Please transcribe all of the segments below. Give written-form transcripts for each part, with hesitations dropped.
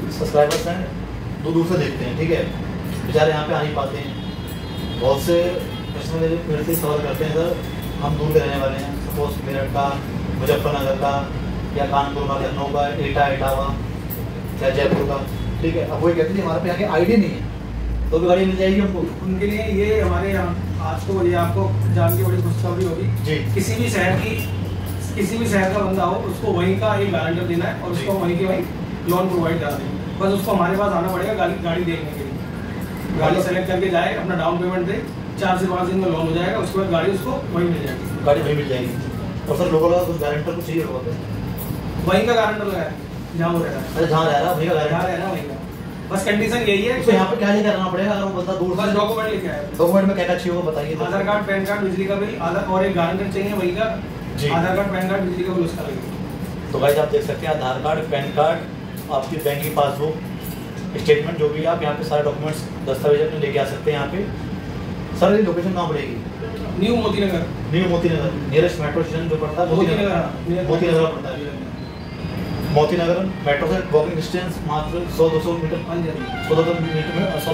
Subscribers हैं दूर दूर से देखते हैं, ठीक है, बेचारे यहाँ पे आ नहीं पाते हैं। बहुत से कस्टमर मेरे से सवाल करते हैं, सर हम दूर के रहने वाले हैं, सपोज मेरठ का, मुजफ्फरनगर का या कानपुर का, लखनऊ का, इटावा या जयपुर का, ठीक है। अब वो कहते हैं हमारे पे यहाँ के आईडी नहीं है, तो भी गाड़ी मिल जाएगी हमको। उनके लिए ये हमारे यहाँ आज को ये आपको जान के बड़ी खुशखबरी होगी जी। किसी भी शहर का बंदा हो, उसको वहीं का एक गारंटर देना है और उसको वहीं के वहीं लोन प्रोवाइड करा देंगे। बस उसको हमारे पास आना पड़ेगा गाड़ी देखने के लिए, गाड़ी सेलेक्ट करके जाए, अपना डाउन पेमेंट दे, 4 से 5 दिन में लोन हो जाएगा, उसके बाद गाड़ी उसको वहीं मिल जाएगी। गाड़ी वहीं मिल जाएगी। और सर लोगों का कुछ गारंटर कुछ चाहिए होता है, वहीं का गारंटर लगाया जहाँ वो रह रहा है। अरे जहाँ रह रहा है वहीं का गारंटर रहना वहीं का। बस कंडीशन यही है। तो यहाँ पे क्या लेकर आना पड़ेगा अगर वो बंदा दूर? बस डॉक्यूमेंट लेके आए। डॉक्यूमेंट में क्या क्या चाहिए वो बताइए। आधार कार्ड, पैन कार्ड, बिजली का बिल, आधार और एक गारंटर चाहिए वही का। आधार कार्ड, पैन कार्ड, बिजली का बिल उसका लगेगा। तो गाइस आप देख सकते हैं आधार कार्ड, पैन कार्ड, आपकी बैंक की पासबुक, स्टेटमेंट, जो भी आप यहाँ पे सारे डॉक्यूमेंट्स दस्तावेज अपने लेके आ सकते हैं यहाँ पे। सर ये लोकेशन कहाँ पड़ेगी? New Motinagar. New Motinagar nearest metro station जो पड़ता है मोतीनगर पड़ता है। मोतीनगर मेट्रो से वॉकिंग डिस्टेंस मात्र 100-200 मीटर, 100-200 मीटर में।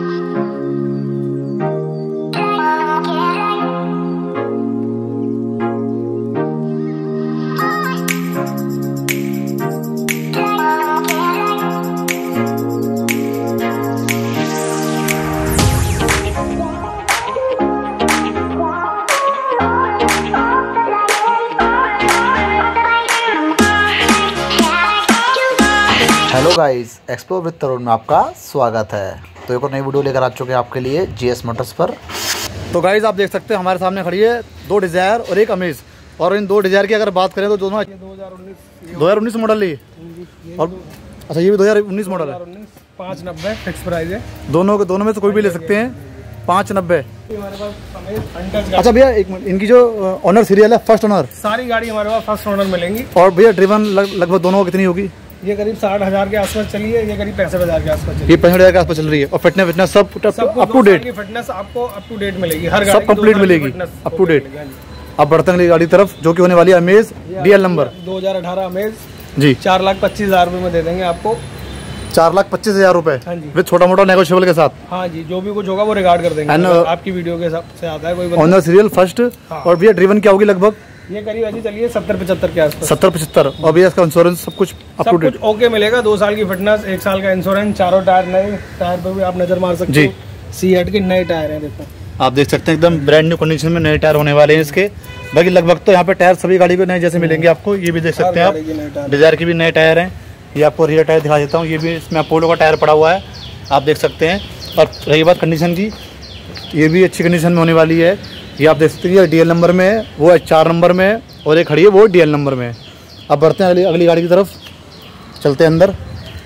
Hello guys, explore with Tarun में आपका स्वागत है। तो एक और नई वीडियो लेकर आ चुके हैं आपके लिए जीएस मोटर्स पर। तो गाइस आप देख सकते हैं हमारे सामने खड़ी है 2 डिज़ायर और एक अमेज। और इन 2 डिज़ायर की अगर बात करें तो दोनों 2019 मॉडल ही और अच्छा ये भी 2019 मॉडल है। 590 फिक्स प्राइस है। दोनों में से कोई भी ले सकते हैं। 590। अच्छा भैया एक मिनट, इनकी जो ऑनर सीरियल है फर्स्ट ऑनर, सारी गाड़ी हमारे पास फर्स्ट ऑनर मिलेंगी। और भैया ड्रिवन लगभग दोनों कितनी होगी? ये करीब 60,000 के आसपास चली है, ये करीब 65,000 के आसपास चली ये 65,000 के आसपास चल रही है। और फिटनेस सब अप टू डेट, फिटनेस आपको अप टू डेट मिलेगी, हर सब कंप्लीट मिलेगी, अप टू डेट। अब बढ़ते हैं गाड़ी तरफ जो कि होने वाली है अमेज डीएल नंबर 2018 अमेज जी। 4,25,000 रुपये में दे देंगे आपको। 4,25,000 रुपए विद छोटा मोटा नेगोशिएबल के साथ। हाँ जी, जो भी कुछ होगा वो रिगार्ड कर देंगे। आपकी वीडियो के हिसाब से आता है कोई ऑनर सीरियल फर्स्ट। और भैया ड्रिवन क्या होगी लगभग? ये करीब ऐसी चलिए 70-75 के आसपास। 70-75। और भैया इसका इंश्योरेंस सब कुछ अप टू डेट ओके मिलेगा। 2 साल की फिटनेस, 1 साल का इंश्योरेंस, चारों टायर नए, टायर पे भी आप नजर मार सकते हो। सीएट के नए टायर हैं, देखो आप देख सकते हैं एकदम ब्रांड न्यू कंडीशन में नए टायर होने वाले हैं इसके। बाकी लगभग तो यहाँ पे टायर सभी गाड़ी के नए जैसे मिलेंगे आपको। ये भी देख सकते हैं आप, डिजायर की भी नए टायर हैं। ये आपको रियर टायर दिखा देता हूँ, ये भी इसमें अपोलो का टायर पड़ा हुआ है, आप देख सकते हैं। और रही बात कंडीशन की, ये भी अच्छी कंडीशन में होने वाली है। ये आप देख सकते हैं डीएल नंबर में है, वो 4 नंबर में है, और एक खड़ी है वो डीएल नंबर में है। अब बढ़ते हैं अगली गाड़ी की तरफ, चलते हैं अंदर।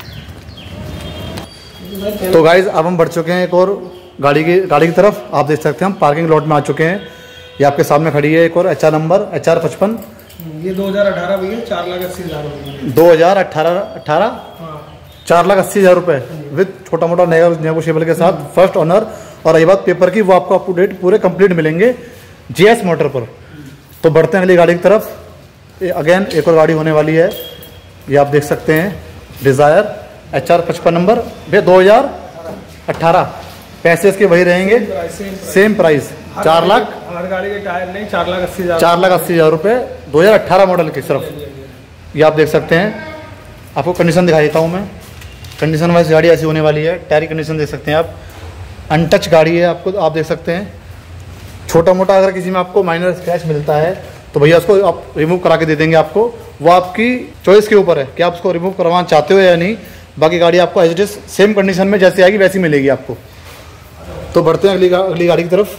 तो गाइज अब हम बढ़ चुके हैं एक और गाड़ी की तरफ। आप देख सकते हैं हम पार्किंग लॉट में आ चुके हैं। ये आपके सामने खड़ी है एक और HR नंबर HR55। ये 2018 भैया 4,80,000 रुपये। 2018 4,80,000 रुपये विद छोटा मोटा नेगोशिएबल के साथ, फर्स्ट ऑनर। और रही बात पेपर की, वो आपको अप टू डेट पूरे कंप्लीट मिलेंगे जीएस मोटर पर। तो बढ़ते हैं अगली गाड़ी की तरफ। अगेन एक और गाड़ी होने वाली है, ये आप देख सकते हैं डिज़ायर HR55 नंबर भैया 2018। पैसे इसके वही रहेंगे, सेम प्राइस 4 लाख। हर गाड़ी के टायर नहीं, 4,80,000। 4,80,000 रुपये 2018 मॉडल की सिर्फ। ये आप देख सकते हैं। आपको कंडीशन दिखा देता हूँ मैं। कंडीशन वाइज गाड़ी ऐसी होने वाली है। टायर की कंडीशन देख सकते हैं आप, अनटच गाड़ी है आपको, आप देख सकते हैं। छोटा मोटा अगर किसी में आपको माइनर स्क्रैच मिलता है तो भैया उसको आप रिमूव करा के दे देंगे आपको। वो आपकी चॉइस के ऊपर है कि आप उसको रिमूव करवाना चाहते हो या नहीं। बाकी गाड़ी आपको as it is same condition में जैसे आएगी वैसी मिलेगी आपको। तो बढ़ते हैं अगली गाड़ी की तरफ।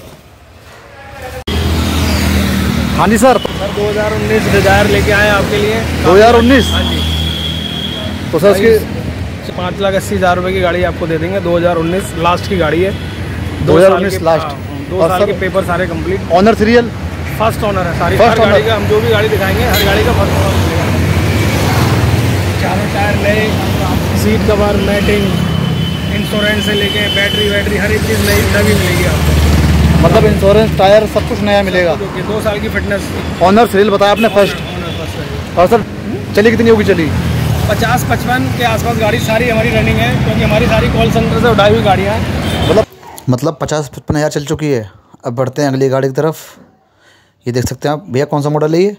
हाँ जी सर 2019 डिजायर लेके आए आपके लिए। 2019? हाँ जी। तो सर इसकी 5,80,000 रुपये की गाड़ी आपको दे देंगे। 2019 लास्ट की गाड़ी है। 2019 लास्ट। 2 साल के पेपर सारे complete. Owner serial first owner है सारी। फर्स्ट गाड़ी का हम जो भी गाड़ी दिखाएंगे हर गाड़ी का फर्स्ट ऑनर मिलेगा। चारों टायर नए, सीट कवर, मैटिंग, इंश्योरेंस से लेके बैटरी हर एक चीज़ नई मिलेगी आपको। मतलब इंश्योरेंस, टायर सब कुछ नया मिलेगा। 2 साल की फिटनेस। ऑनर सीरियल बताया आपने फर्स्ट। और सर चली कितनी होगी? चली 50-55 के आसपास गाड़ी सारी हमारी रनिंग है, क्योंकि हमारी सारी कॉल सेंटर से उठाई हुई गाड़ियाँ हैं। मतलब 50-55 हज़ार चल चुकी है। अब बढ़ते हैं अगली गाड़ी की तरफ। ये देख सकते हैं आप भैया, कौन सा मॉडल है ये?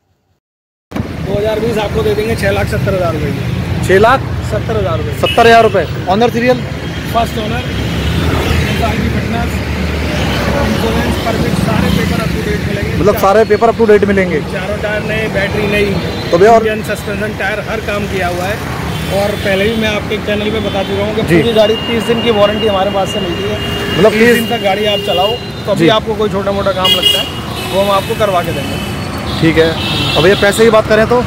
2020 आपको दे देंगे 6,70,000 रुपये की। 6,70,000 रुपये। 70,000 रुपये। ऑनर सीरियल, फर्स्ट ओनर, की फिटनेस, इंश्योरेंस, परमिट, सारे पेपर अप टू डेट मिलेंगे। मतलब सारे पेपर अप टू डेट मिलेंगे। चारों टायर नए, बैटरी नई, तो भैया और सस्पेंशन टायर हर काम किया हुआ है। और पहले भी मैं आपके चैनल पे बता चुका हूँ कि पूरी गाड़ी 30 दिन की वारंटी हमारे पास से मिलती है। मतलब 30 दिन तक गाड़ी आप चलाओ, तो अभी आपको कोई छोटा मोटा काम लगता है वो हम आपको करवा के देंगे। ठीक है। अब भैया पैसे की बात करें तो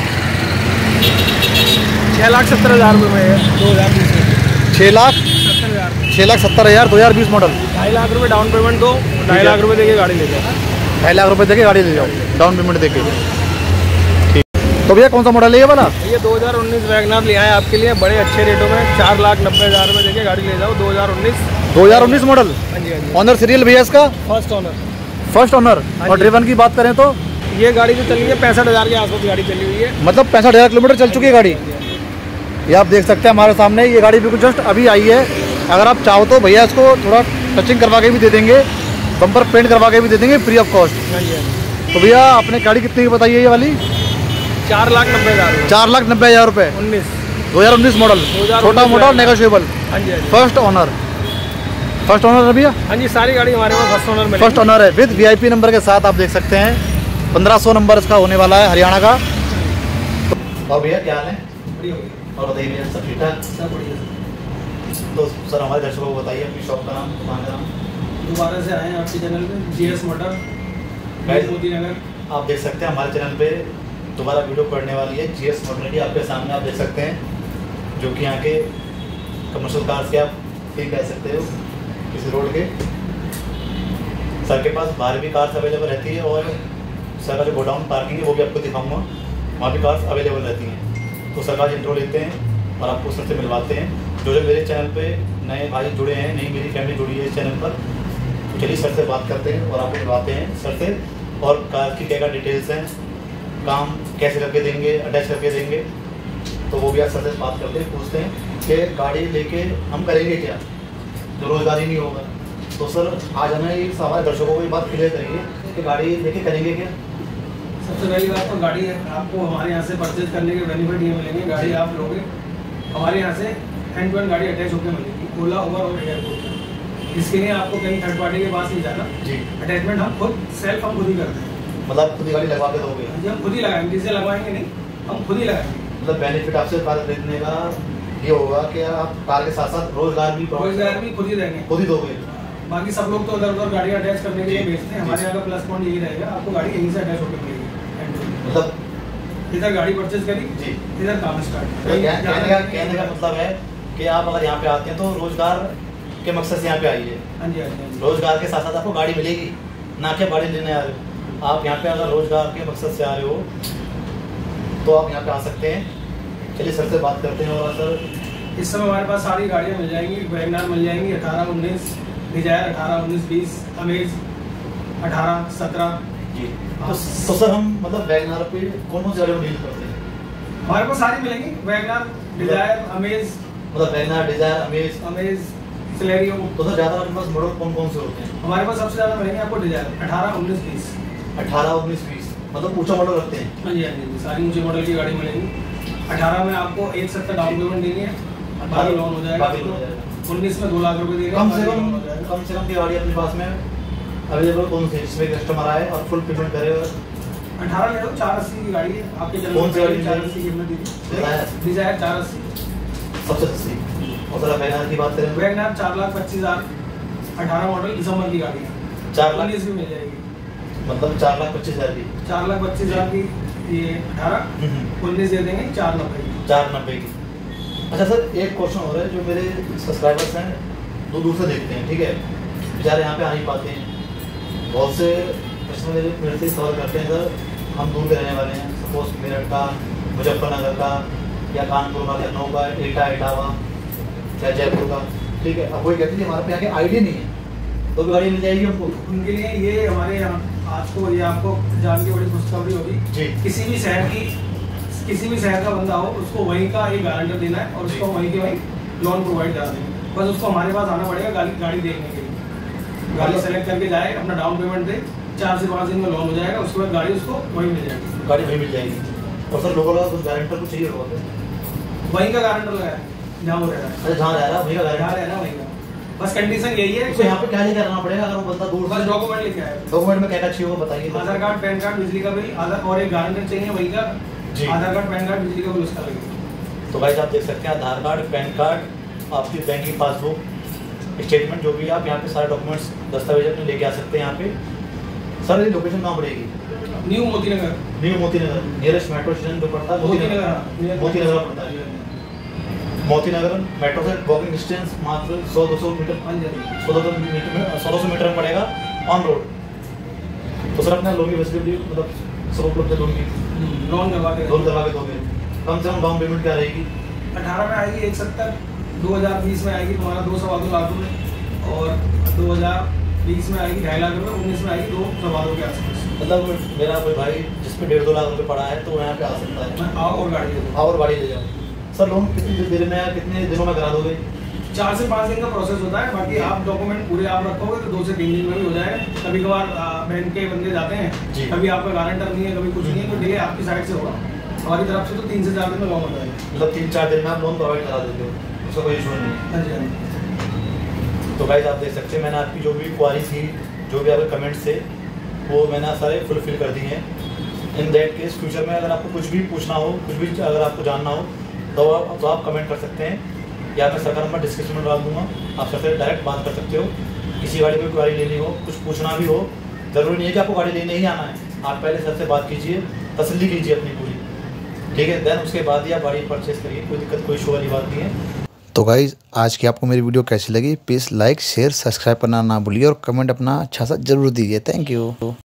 6,70,000 रुपये में है 2020 में। 6,70,000 6,70,000 2020 मॉडल। 2.5 लाख रुपये डाउन पेमेंट दो, 2.5 लाख रुपये देके गाड़ी ले जाओ। 2.5 लाख रुपये देके गाड़ी ले जाओ, डाउन पेमेंट देके। ठीक। तो भैया कौन सा मॉडल है ये वाला? ये 2019 वैगनर ले आए आपके लिए बड़े अच्छे रेटों में। 4,90,000 रुपये देके गाड़ी ले जाओ। 2019 मॉडल। हाँ जी, हाँ जी। ऑनर सीरियल भैया इसका? First owner. और ड्रिवन की बात करें तो ये गाड़ी जो चली है 65,000 के आसपास गाड़ी चली हुई है। मतलब 65,000 किलोमीटर चल चुकी है गाड़ी। ये आप देख सकते हैं हमारे सामने, ये गाड़ी बिल्कुल जस्ट अभी आई है। अगर आप चाहो तो भैया इसको थोड़ा टचिंग करवा के भी दे देंगे, बम्पर पेंट करवा के भी दे देंगे फ्री ऑफ कॉस्ट। तो भैया आपने गाड़ी कितनी की बताई है ये वाली? 4,90,000। 4,90,000 रुपये। 2019 मॉडल, छोटा मोटा नेगोशिएबल। हाँ जी। फर्स्ट ओनर है भैया? हाँ जी, सारी गाड़ी हमारे पास फर्स्ट ओनर में। फर्स्ट ओनर है विद VIP नंबर के साथ। आप देख सकते हैं 1500 नंबर इसका होने वाला है, हरियाणा का। और भैया क्या हाल है? और बताइए भैया, सब ठीक ठाक? सब बढ़िया। तो सर हमारे दर्शकों को बताइए अपनी शॉप का नाम, दुकान का नाम। दोबारा से आए हैं आपके चैनल पे, GS मोटर, मोती नगर। आप देख सकते हैं हमारे चैनल पे दोबारा वीडियो पड़ने वाली है। GS मोटर की आपके सामने आप देख सकते हैं, जो कि यहाँ के कमर्शियल कार्स के आप फील कह सकते हो किसी रोड के। सर के पास बाहर भी कार्स अवेलेबल रहती है, और सर का जो गोडाउन पार्किंग है वो भी आपको दिखाऊंगा, वहाँ भी कार्स अवेलेबल रहती हैं। तो सर का इंट्रो लेते हैं और आपको सर से मिलवाते हैं। जो मेरे चैनल पे नए भाई जुड़े हैं, नई मेरी फैमिली जुड़ी है इस चैनल पर, तो चलिए सर से बात करते हैं और आपको मिलवाते हैं सर से। और कार की क्या क्या डिटेल्स हैं, काम कैसे करके देंगे, अटैच करके देंगे, तो वो भी आप सर से बात करते हैं, पूछते हैं कि गाड़ी लेके हम करेंगे क्या, जो रोजगार ही नहीं होगा। तो सर आज हमें ये हमारे दर्शकों को ये बात क्लियर करेंगे कि गाड़ी लेके करेंगे क्या। सबसे पहली बात तो गाड़ी है, आपको हमारे यहाँ से परचेज करने के बेनिफिट ये मिलेंगे। गाड़ी आप लोगे हमारे यहाँ से हैंड टू हैंड गाड़ी अटैच होकर मिलेगी, ओला, उबर और एयरपोर्ट। इसके लिए आपको कहीं थर्ड पार्टी के पास नहीं जाना जी। अटैचमेंट हम खुद सेल्फ हम खुद ही करते हैं। मतलब खुद ही गाड़ी लगवा के दोगे? जी, हम खुद ही लगाएंगे, किसी से लगवाएंगे नहीं, हम खुद ही लगाएंगे। मतलब बेनिफिट आपसे कार खरीदने का ये होगा कि आप कार के साथ साथ रोजगार भी खुद ही देंगे, खुद ही दोगे। बाकी सब लोग तो उधर उधर गाड़ी अटैच करने के लिए बेचते हैं। हमारे यहाँ का प्लस पॉइंट यही रहेगा, आपको गाड़ी यहीं से अटैच होकर मिलेगी। मतलब इधर गाड़ी परचेज करी जी, इधर काम स्टार्ट। कहने का मतलब है कि आप अगर यहाँ पे आते हैं तो रोजगार के मकसद से यहाँ पे आइए। हाँ जी, रोजगार के साथ साथ आपको गाड़ी मिलेगी, ना कि गाड़ी लेने आ रहे हो। आप यहाँ पे अगर रोजगार के मकसद से आ रहे हो तो आप यहाँ पे आ सकते हैं। चलिए सर से बात करते हैं। और सर इस समय हमारे पास सारी गाड़ियाँ मिल जाएंगी। वैगनर मिल जाएंगी 18, 19, डिजायर 18, 19, 20, अमेज 18, 17 जी। तो सर हम मतलब वैगनर पे कौन सी गाड़ियों डील करते हैं? हमारे पास सारी मिलेंगी, वैगनर, डिजायर, अमेज। मतलब वैगनर, डिजायर, अमेज, सिलेरियो। तो सर ज़्यादा हमारे पास मॉडल कौन कौन से होते हैं? हमारे पास सबसे ज़्यादा मिलेंगे आपको डिजायर 18, 19, 20। 18, 19, 20 मतलब ऊंचा मॉडल रखते हैं? हाँ जी, हाँ जी, सारी ऊंचे मॉडल की गाड़ी मिलेगी। 18 में आपको 1,70,000 डाउन पेमेंट देनी है, बाकी लोन हो जाएगा। 19 में 2 लाख रुपए देंगे। कम से कम की गाड़ी अपने पास में अवेलेबल कौन सी जिसमें कस्टमर आए और फुल पेमेंट करे? 18 ले लो, 480 की गाड़ी है आपके चैनल। कौन सी गाड़ी? 480 की हमने दी थी, डिजायर 480 सबसे सस्ती। और सर वैगनर की बात करें? वैगनर 4,25,000, 18 मॉडल, दिसंबर की गाड़ी है। 4,19 भी मिल जाएगी, मतलब 4,25,000 की। 4,25,000 की ये 18, 19 दे देंगे 4,90 की। अच्छा सर एक क्वेश्चन हो रहा है, जो मेरे सब्सक्राइबर्स हैं तो दूर से देखते हैं, ठीक है, बेचारे यहाँ पे आ नहीं पाते हैं। बहुत से कस्टमर मेरे से सवाल करते हैं, सर हम दूर के रहने वाले हैं, सपोज मेरठ का, मुजफ्फरनगर का, या कानपुर का, लखनऊ का, एटा, इटावा, या जयपुर का, ठीक है। अब वही कहते हैं हमारे पे आके आईडी नहीं है, तो भी गाड़ी मिल जाएगी हमको? उनके लिए ये हमारे यहाँ आज को ये आपको जान के बड़ी खुशखबरी होगी जी। किसी भी शहर की किसी भी शहर का बंदा हो उसको वहीं का एक गारंटर देना है और उसको वहीं के वहीं लोन प्रोवाइड करा देंगे। बस उसको हमारे पास आना पड़ेगा गाड़ी देखने के लिए, गाड़ी सेलेक्ट करके जाए, अपना डाउन पेमेंट दे, 4 से 5 दिन में लोन हो जाएगा, उसके बाद गाड़ी उसको वहीं मिल जाएगी। गाड़ी वहीं मिल जाएगी। और सर लोगों का कुछ गारंटर को चाहिए होगा, वहीं का गारंटर लगाया जहाँ वो रह रहा है। अच्छा, जहाँ रह रहा है वहीं का गारंटर है ना, वहीं का। बस कंडीशन यही है तो यहाँ पे क्या लेकर आना पड़ेगा अगर वो बंदा दूर? बस डॉक्यूमेंट लेके आए। डॉक्यूमेंट में क्या क्या चाहिए वो बताइए। आधार कार्ड, पैन कार्ड, बिजली का बिल, आधार और एक गारंटर चाहिए वहीं का। आधार कार्ड, पैन कार्ड, बिजली का बिल उसका लगेगा। तो गाइस आप देख सकते हैं आधार कार्ड, पैन कार्ड, आपकी बैंक की पासबुक, स्टेटमेंट, जो भी आप यहाँ पे सारे डॉक्यूमेंट्स दस्तावेज अपने लेके आ सकते हैं यहाँ पे। सर ये लोकेशन कहाँ पड़ेगी? New Motinagar. New Motinagar nearest metro station जो पड़ता है मोतीनगर पड़ता है। मोतीनगर मेट्रो से वॉकिंग डिस्टेंस मात्र 100-200 मीटर 100-200 मीटर में पड़ेगा ऑन रोड। तो सर अपने लोन की फैसिलिटी मतलब सब उपलब्ध है? लोन करवा के दोगे। कम से कम डाउन पेमेंट क्या रहेगी? 18 में आएगी 170, 2020 में आएगी तुम्हारा 2.25 लाख रुपये, और 2020 में आएगी 2.5 लाख रुपये, 19 में आएगी 2.25 के आसपास। मतलब मेरा कोई भाई जिसपे 1.5-2 लाख रुपये पड़ा है तो वो यहाँ पे आ सकता है। मैं आओ और गाड़ी ले जाओ। और गाड़ी ले जाओ। सर लोन कितनी देर में या कितने दिनों में करा दोगे? 4 से 5 दिन का प्रोसेस होता है। बाकी आप डॉक्यूमेंट पूरे आप रखोगे तो 2 से 3 दिन में भी हो जाएगा। कभी कभार बैंक के बंदे जाते हैं, कभी आपका गारंटर नहीं है, कभी कुछ नहीं है, तो डिले आपकी साइड से होगा। हमारी तरफ से तो 3 से 4 दिन में लोन हो जाएगा। मतलब 3-4 दिन में आप लोन प्रोवाइड करा देते हो, उसका कोई इशू नहीं है? हाँ जी। तो गाइस आप देख सकते हैं मैंने आपकी जो भी क्वारी थी, जो भी आपके कमेंट्स थे, वो मैंने सारे फुलफिल कर दिए हैं। इन दैट केस फ्यूचर में अगर आपको कुछ भी पूछना हो, कुछ भी अगर आपको जानना हो तो आप कमेंट कर सकते हैं, या मैं सर का नंबर डिस्क्रिप्शन में डाल दूँगा, आप सर से डायरेक्ट बात कर सकते हो। किसी गाड़ी में गाड़ी लेनी हो, कुछ पूछना भी हो, ज़रूरी नहीं है कि आपको गाड़ी लेने ही आना है। आप पहले सर से बात कीजिए, तसल्ली कीजिए अपनी पूरी, ठीक है? देन उसके बाद ही आप गाड़ी परचेस करिए, कोई दिक्कत कोई इशू वाली बात नहीं है। तो गाइज़ आज की आपको मेरी वीडियो कैसी लगी? प्लीज़ लाइक, शेयर, सब्सक्राइब करना ना भूलिए और कमेंट अपना अच्छा सा ज़रूर दीजिए। Thank you.